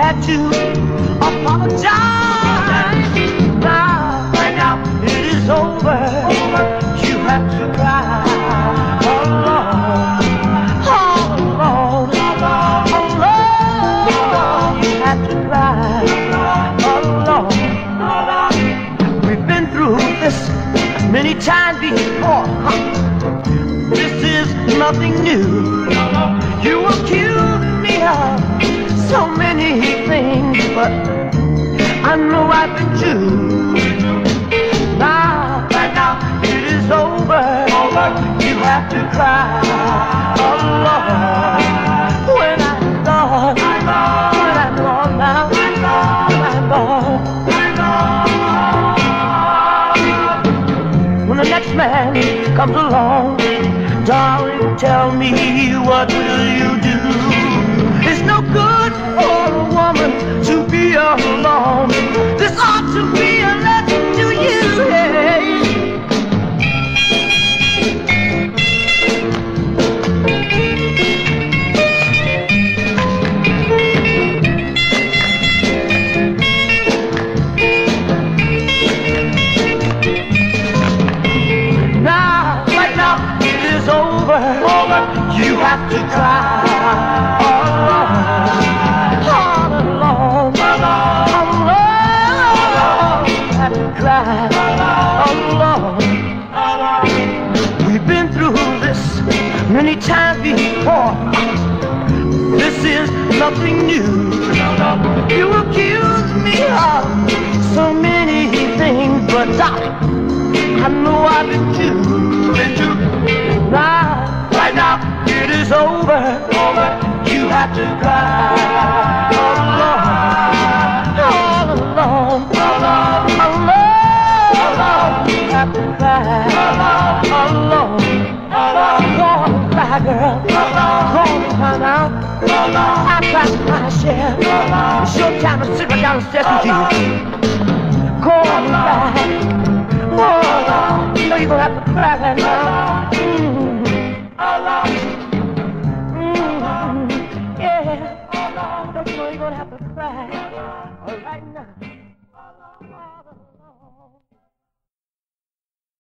had to apologize. Now, right now, it is over. You have to cry alone, all alone, alone. You have to cry alone. We've been through this many times before. This is nothing new. You accuse me of so many things, but I know I've been true. Now, right now, it is over. You have to cry alone. When I'm gone, when I'm gone now, when I'm gone. When the next man comes along, darling, tell me, what will you do? It's no good for a woman to be alone. This ought to be a lesson to you. Hey. Now, right now, it is over. You have to cry alone, all alone, alone. You have to cry alone. We've been through this many times before. This is nothing new. You accuse me of so many things, but I know I've been true. Now, right now, it is over. You have to cry alone, all alone, alone. You have to cry alone. Go on, cry, girl. Go on, cry now. I cried my share. It's your time to sit right down and step with you. Go on, cry. Oh, you know you're gonna have to cry right now. Yeah. Don't you know you're gonna have to cry right now?